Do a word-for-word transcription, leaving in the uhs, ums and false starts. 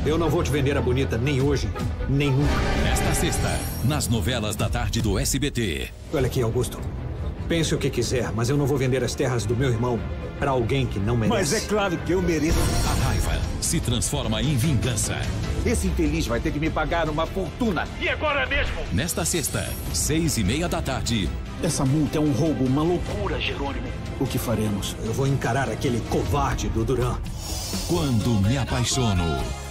Eu não vou te vender a bonita nem hoje, nem nunca. Nesta sexta, nas novelas da tarde do S B T. Olha aqui, Augusto. Pense o que quiser, mas eu não vou vender as terras do meu irmão para alguém que não merece. Mas é claro que eu mereço. A raiva se transforma em vingança. Esse infeliz vai ter que me pagar uma fortuna. E agora mesmo? Nesta sexta, seis e meia da tarde. Essa multa é um roubo, uma loucura, Jerônimo. O que faremos? Eu vou encarar aquele covarde do Duran. Quando me apaixono.